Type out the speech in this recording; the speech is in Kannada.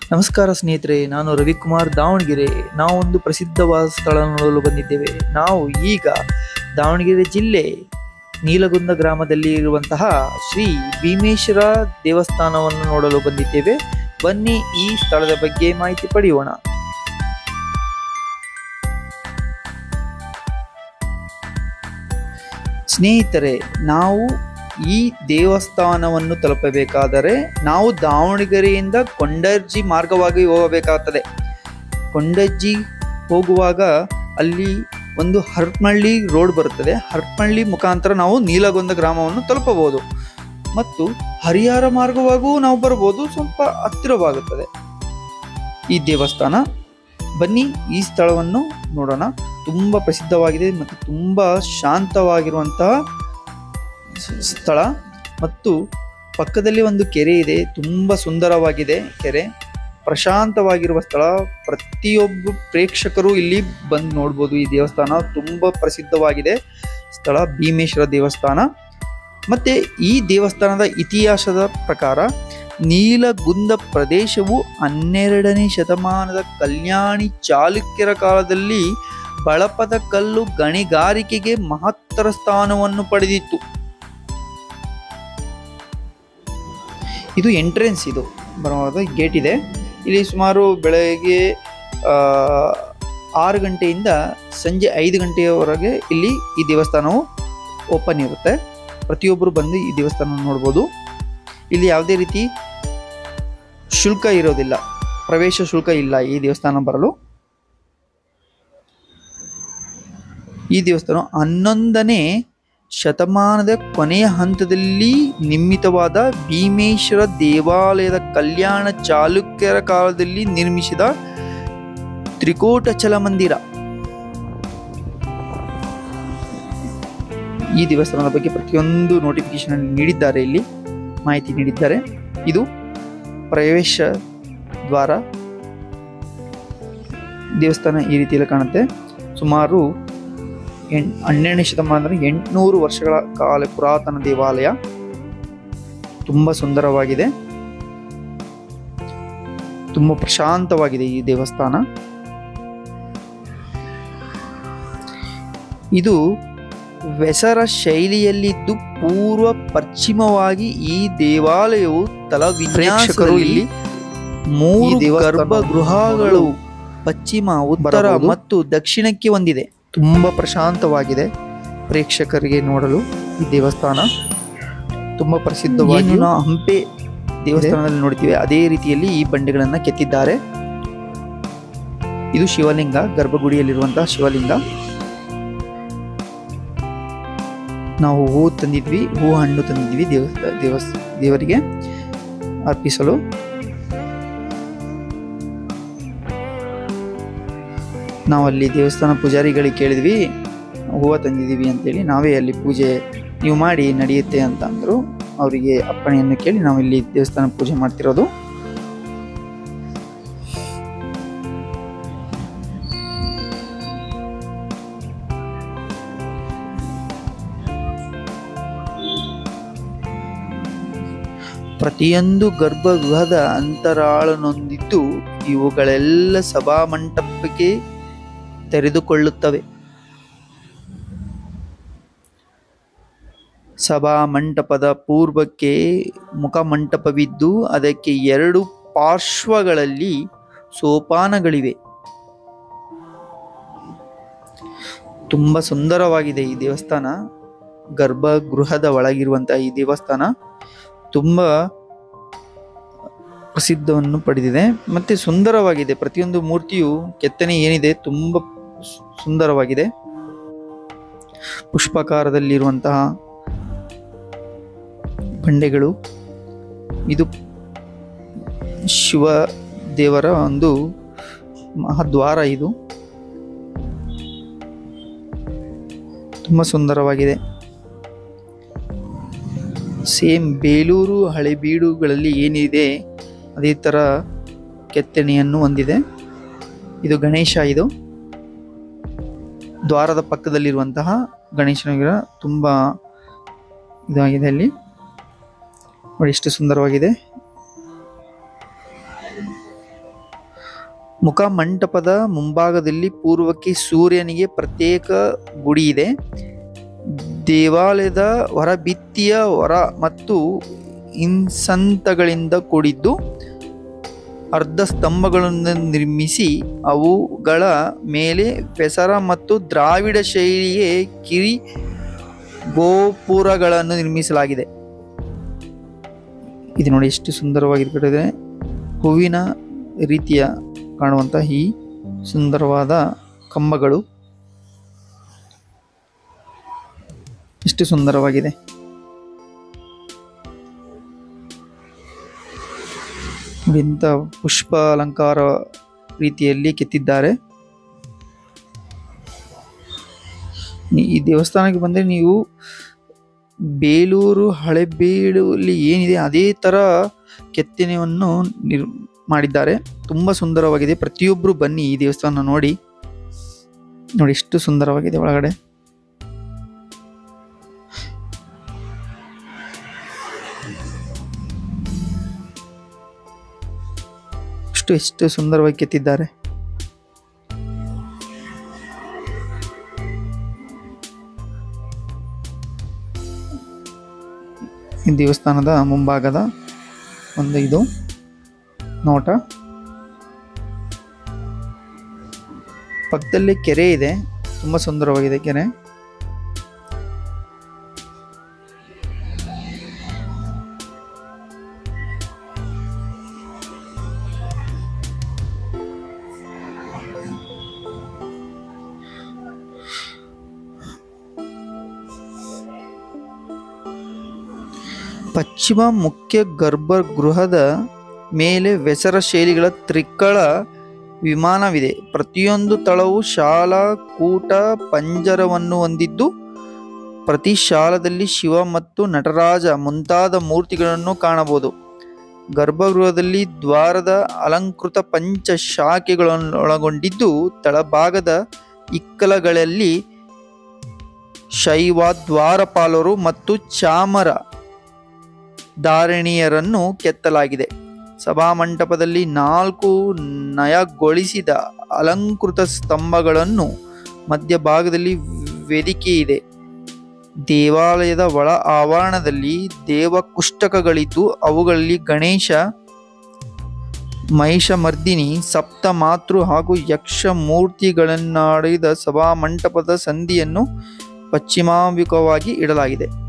ನಮಸ್ಕಾರ ಸ್ನೇಹಿತರೆ, ನಾನು ರವಿಕುಮಾರ್ ದಾವಣಗೆರೆ. ನಾವೊಂದು ಪ್ರಸಿದ್ಧವಾದ ಸ್ಥಳ ನೋಡಲು ಬಂದಿದ್ದೇವೆ. ನಾವು ಈಗ ದಾವಣಗೆರೆ ಜಿಲ್ಲೆ ನೀಲಗುಂದ ಗ್ರಾಮದಲ್ಲಿ ಇರುವಂತಹ ಶ್ರೀ ಭೀಮೇಶ್ವರ ದೇವಸ್ಥಾನವನ್ನು ನೋಡಲು ಬಂದಿದ್ದೇವೆ. ಬನ್ನಿ ಈ ಸ್ಥಳದ ಬಗ್ಗೆ ಮಾಹಿತಿ ಪಡೆಯೋಣ. ಸ್ನೇಹಿತರೆ, ನಾವು ಈ ದೇವಸ್ಥಾನವನ್ನು ತಲುಪಬೇಕಾದರೆ ನಾವು ದಾವಣಗೆರೆಯಿಂದ ಕೊಂಡಜ್ಜಿ ಮಾರ್ಗವಾಗಿ ಹೋಗಬೇಕಾಗುತ್ತದೆ. ಕೊಂಡಜ್ಜಿ ಹೋಗುವಾಗ ಅಲ್ಲಿ ಒಂದು ಹರಪನಹಳ್ಳಿ ರೋಡ್ ಬರುತ್ತದೆ. ಹರಪನಹಳ್ಳಿ ಮುಖಾಂತರ ನಾವು ನೀಲಗುಂದ ಗ್ರಾಮವನ್ನು ತಲುಪಬಹುದು ಮತ್ತು ಹರಿಹರ ಮಾರ್ಗವಾಗೂ ನಾವು ಬರಬಹುದು. ಸ್ವಲ್ಪ ಹತ್ತಿರವಾಗುತ್ತದೆ ಈ ದೇವಸ್ಥಾನ. ಬನ್ನಿ ಈ ಸ್ಥಳವನ್ನು ನೋಡೋಣ. ತುಂಬ ಪ್ರಸಿದ್ಧವಾಗಿದೆ ಮತ್ತು ತುಂಬ ಶಾಂತವಾಗಿರುವಂತಹ ಸ್ಥಳ ಮತ್ತು ಪಕ್ಕದಲ್ಲಿ ಒಂದು ಕೆರೆ ಇದೆ. ತುಂಬ ಸುಂದರವಾಗಿದೆ ಕೆರೆ, ಪ್ರಶಾಂತವಾಗಿರುವ ಸ್ಥಳ. ಪ್ರತಿಯೊಬ್ಬ ಪ್ರೇಕ್ಷಕರು ಇಲ್ಲಿ ಬಂದು ನೋಡ್ಬೋದು. ಈ ದೇವಸ್ಥಾನ ತುಂಬ ಪ್ರಸಿದ್ಧವಾಗಿದೆ ಸ್ಥಳ, ಭೀಮೇಶ್ವರ ದೇವಸ್ಥಾನ. ಮತ್ತು ಈ ದೇವಸ್ಥಾನದ ಇತಿಹಾಸದ ಪ್ರಕಾರ ನೀಲಗುಂದ ಪ್ರದೇಶವು 12ನೇ ಶತಮಾನದ ಕಲ್ಯಾಣಿ ಚಾಲುಕ್ಯರ ಕಾಲದಲ್ಲಿ ಬಳಪದ ಕಲ್ಲು ಗಣಿಗಾರಿಕೆಗೆ ಮಹತ್ತರ ಸ್ಥಾನವನ್ನು ಪಡೆದಿತ್ತು. ಇದು ಎಂಟ್ರೆನ್ಸ್, ಇದು ಬರುವಾಗ ಗೇಟ್ ಇದೆ. ಇಲ್ಲಿ ಸುಮಾರು ಬೆಳಗ್ಗೆ 6 ಗಂಟೆಯಿಂದ ಸಂಜೆ 5 ಗಂಟೆಯವರೆಗೆ ಇಲ್ಲಿ ಈ ದೇವಸ್ಥಾನವು ಓಪನ್ ಇರುತ್ತೆ. ಪ್ರತಿಯೊಬ್ಬರು ಬಂದು ಈ ದೇವಸ್ಥಾನ ನೋಡ್ಬೋದು. ಇಲ್ಲಿ ಯಾವುದೇ ರೀತಿ ಶುಲ್ಕ ಇರೋದಿಲ್ಲ, ಪ್ರವೇಶ ಶುಲ್ಕ ಇಲ್ಲ ಈ ದೇವಸ್ಥಾನ ಬರಲು. ಈ ದೇವಸ್ಥಾನ 11ನೇ ಶತಮಾನದ ಕೊನೆಯ ಹಂತದಲ್ಲಿ ನಿರ್ಮಿತವಾದ ಭೀಮೇಶ್ವರ ದೇವಾಲಯದ ಕಲ್ಯಾಣ ಚಾಲುಕ್ಯರ ಕಾಲದಲ್ಲಿ ನಿರ್ಮಿಸಿದ ತ್ರಿಕೋಟಚಲ ಮಂದಿರ. ಈ ದೇವಸ್ಥಾನದ ಬಗ್ಗೆ ಪ್ರತಿಯೊಂದು ನೋಟಿಫಿಕೇಶನ್ ನೀಡಿದ್ದಾರೆ, ಇಲ್ಲಿ ಮಾಹಿತಿ ನೀಡಿದ್ದಾರೆ. ಇದು ಪ್ರವೇಶ ದ್ವಾರ. ದೇವಸ್ಥಾನ ಈ ರೀತಿಯಲ್ಲಿ ಕಾಣುತ್ತೆ. ಸುಮಾರು 12ನೇ ಶತಮಾನದಲ್ಲಿ 800 ವರ್ಷಗಳ ಕಾಲ ಪುರಾತನ ದೇವಾಲಯ. ತುಂಬ ಸುಂದರವಾಗಿದೆ, ತುಂಬ ಪ್ರಶಾಂತವಾಗಿದೆ ಈ ದೇವಸ್ಥಾನ. ಇದು ವೆಸರ ಶೈಲಿಯಲ್ಲಿದ್ದು ಪೂರ್ವ ಪಶ್ಚಿಮವಾಗಿ ಈ ದೇವಾಲಯವು ತಲವಿನ್ಯಾಸಕರು ಇಲ್ಲಿ 3 ಗರ್ಭಗೃಹಗಳು ಪಶ್ಚಿಮ, ಉತ್ತರ ಮತ್ತು ದಕ್ಷಿಣಕ್ಕೆ ಹೊಂದಿದೆ. ತುಂಬ ಪ್ರಶಾಂತವಾಗಿದೆ ಪ್ರೇಕ್ಷಕರಿಗೆ ನೋಡಲು ಈ ದೇವಸ್ಥಾನ. ತುಂಬ ಪ್ರಸಿದ್ಧವಾಗಿ ನಾವು ಹಂಪೆ ದೇವಸ್ಥಾನದಲ್ಲಿ ನೋಡ್ತೀವಿ, ಅದೇ ರೀತಿಯಲ್ಲಿ ಈ ಬಂಡೆಗಳನ್ನು ಕೆತ್ತಿದ್ದಾರೆ. ಇದು ಶಿವಲಿಂಗ, ಗರ್ಭಗುಡಿಯಲ್ಲಿರುವಂತಹ ಶಿವಲಿಂಗ. ನಾವು ಹೂವು ತಂದಿದ್ವಿ, ಹೂ ಹಣ್ಣು ತಂದಿದ್ವಿ ದೇವರಿಗೆ ಅರ್ಪಿಸಲು. ನಾವಲ್ಲಿ ದೇವಸ್ಥಾನ ಪೂಜಾರಿಗಳಿಗೆ ಕೇಳಿದ್ವಿ, ಹೂವು ತಂದಿದ್ದೀವಿ ಅಂತೇಳಿ. ನಾವೇ ಅಲ್ಲಿ ಪೂಜೆ ನೀವು ಮಾಡಿ ನಡೆಯುತ್ತೆ ಅಂತ ಅಂದರು. ಅವರಿಗೆ ಅಪ್ಪಣೆಯನ್ನು ಕೇಳಿ ನಾವು ಇಲ್ಲಿ ದೇವಸ್ಥಾನ ಪೂಜೆ ಮಾಡ್ತಿರೋದು. ಪ್ರತಿಯೊಂದು ಗರ್ಭಗೃಹದ ಅಂತರಾಳನೊಂದಿದ್ದು ಇವುಗಳೆಲ್ಲ ಸಭಾಮಂಟಪಕ್ಕೆ ತೆರೆದುಕೊಳ್ಳುತ್ತವೆ. ಸಭಾಮಂಟಪದ ಪೂರ್ವಕ್ಕೆ ಮುಖಮಂಟಪವಿದ್ದು ಅದಕ್ಕೆ 2 ಪಾರ್ಶ್ವಗಳಲ್ಲಿ ಸೋಪಾನಗಳಿವೆ. ತುಂಬ ಸುಂದರವಾಗಿದೆ ಈ ದೇವಸ್ಥಾನ. ಗರ್ಭಗೃಹದ ಒಳಗಿರುವಂತಹ ಈ ದೇವಸ್ಥಾನ ತುಂಬ ಪ್ರಸಿದ್ಧವನ್ನು ಪಡೆದಿದೆ ಮತ್ತು ಸುಂದರವಾಗಿದೆ. ಪ್ರತಿಯೊಂದು ಮೂರ್ತಿಯು ಕೆತ್ತನೆ ಏನಿದೆ ತುಂಬ ಸುಂದರವಾಗಿದೆ. ಪುಷ್ಪಕಾರದಲ್ಲಿರುವಂತಹ ಬಂಡೆಗಳು. ಇದು ಶಿವ ದೇವರ ಒಂದು ಮಹಾದ್ವಾರ. ಇದು ತುಂಬ ಸುಂದರವಾಗಿದೆ. ಸೇಮ್ ಬೇಲೂರು ಹಳೆಬೀಡುಗಳಲ್ಲಿ ಏನಿದೆ ಅದೇ ಥರ ಕೆತ್ತನೆಯನ್ನು ಹೊಂದಿದೆ. ಇದು ಗಣೇಶ. ಇದು ದ್ವಾರದ ಪಕ್ಕದಲ್ಲಿರುವಂತಹ ಗಣೇಶನ ವಿಗ್ರಹ ತುಂಬ ಇದಾಗಿದೆ. ಅಲ್ಲಿ ನೋಡಿ ಎಷ್ಟು ಸುಂದರವಾಗಿದೆ. ಮುಖಮಂಟಪದ ಮುಂಭಾಗದಲ್ಲಿ ಪೂರ್ವಕ್ಕೆ ಸೂರ್ಯನಿಗೆ ಪ್ರತ್ಯೇಕ ಗುಡಿ ಇದೆ. ದೇವಾಲಯದ ಹೊರಭಿತ್ತಿಯ ಹೊರ ಮತ್ತು ಇಂಸಂತಗಳಿಂದ ಕೂಡಿದ್ದು ಅರ್ಧ ಸ್ತಂಭಗಳನ್ನು ನಿರ್ಮಿಸಿ ಅವುಗಳ ಮೇಲೆ ಪೆಸರ ಮತ್ತು ದ್ರಾವಿಡ ಶೈಲಿಯ ಕಿರಿ ಗೋಪುರಗಳನ್ನು ನಿರ್ಮಿಸಲಾಗಿದೆ. ಇದು ನೋಡಿ ಎಷ್ಟು ಸುಂದರವಾಗಿ ಕಟ್ಟಿದೆ. ಹೂವಿನ ರೀತಿಯ ಕಾಣುವಂಥ ಈ ಸುಂದರವಾದ ಕಂಬಗಳು ಎಷ್ಟು ಸುಂದರವಾಗಿದೆ. ಇಂಥ ಪುಷ್ಪ ಅಲಂಕಾರ ರೀತಿಯಲ್ಲಿ ಕೆತ್ತಿದ್ದಾರೆ. ಈ ದೇವಸ್ಥಾನಕ್ಕೆ ಬಂದರೆ ನೀವು ಬೇಲೂರು ಹಳೆಬೀಡಲ್ಲಿ ಏನಿದೆ ಅದೇ ಥರ ಕೆತ್ತನೆಯನ್ನು ಮಾಡಿದ್ದಾರೆ. ತುಂಬ ಸುಂದರವಾಗಿದೆ. ಪ್ರತಿಯೊಬ್ಬರು ಬನ್ನಿ ಈ ದೇವಸ್ಥಾನ ನೋಡಿ ಎಷ್ಟು ಸುಂದರವಾಗಿದೆ ಒಳಗಡೆ. ಎಷ್ಟು ಸುಂದರವಾಗಿ ಕೆತ್ತಿದ್ದಾರೆ. ಈ ದೇವಸ್ಥಾನದ ಮುಂಭಾಗದ ಒಂದು ಇದು ನೋಟ. ಪಕ್ಕದಲ್ಲಿ ಕೆರೆ ಇದೆ, ತುಂಬಾ ಸುಂದರವಾಗಿದೆ ಕೆರೆ. ಪಶ್ಚಿಮ ಮುಖ್ಯ ಗರ್ಭಗೃಹದ ಮೇಲೆ ವೆಸರ ಶೈಲಿಗಳ ತ್ರಿಕಳ ವಿಮಾನವಿದೆ. ಪ್ರತಿಯೊಂದು ತಳವು ಶಾಲಾ ಕೂಟ ಪಂಜರವನ್ನು ಹೊಂದಿದ್ದು ಪ್ರತಿ ಶಾಲದಲ್ಲಿ ಶಿವ ಮತ್ತು ನಟರಾಜ ಮುಂತಾದ ಮೂರ್ತಿಗಳನ್ನು ಕಾಣಬಹುದು. ಗರ್ಭಗೃಹದಲ್ಲಿ ದ್ವಾರದ ಅಲಂಕೃತ ಪಂಚ ಶಾಖೆಗಳನ್ನೊಳಗೊಂಡಿದ್ದು ತಳಭಾಗದ ಇಕ್ಕಲಗಳಲ್ಲಿ ಶೈವ ದ್ವಾರಪಾಲರು ಮತ್ತು ಚಾಮರ ಧಾರಣಿಯರನ್ನು ಕೆತ್ತಲಾಗಿದೆ. ಸಭಾಮಂಟಪದಲ್ಲಿ 4 ನಯಗೊಳಿಸಿದ ಅಲಂಕೃತ ಸ್ತಂಭಗಳನ್ನು ಮಧ್ಯಭಾಗದಲ್ಲಿ ವೇದಿಕೆ ಇದೆ. ದೇವಾಲಯದ ಒಳ ಆವರಣದಲ್ಲಿ ದೇವಕುಷ್ಟಕಗಳಿದ್ದು ಅವುಗಳಲ್ಲಿ ಗಣೇಶ, ಮಹಿಷಮರ್ದಿನಿ, ಸಪ್ತ ಮಾತೃ ಹಾಗೂ ಯಕ್ಷ ಮೂರ್ತಿಗಳನ್ನಾಡಿದ ಸಭಾಮಂಟಪದ ಸಂಧಿಯನ್ನು ಪಶ್ಚಿಮಾಭಿಮುಖವಾಗಿ ಇಡಲಾಗಿದೆ.